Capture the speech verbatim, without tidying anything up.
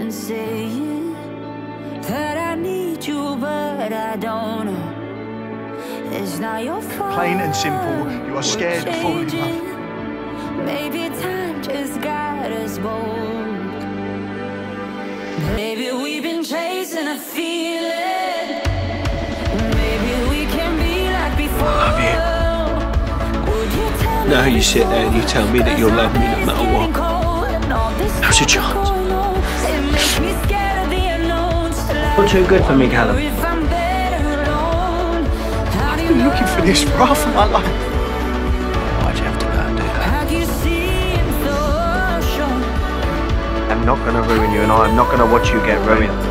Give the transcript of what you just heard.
been saying that I need you, but I don't know. It's not your fault. Plain and simple, you are scared of falling in love. Maybe time just got us both. Maybe we've been chasing a feeling. Maybe we can be like before. I love you. Now you sit there and you tell me that you'll love me no matter what. How's your chance? You're too good for me, Callum. I've been looking for this for half of my life. Why'd you have to go and do that? I'm not going to ruin you, and I'm not going to watch you get ruined.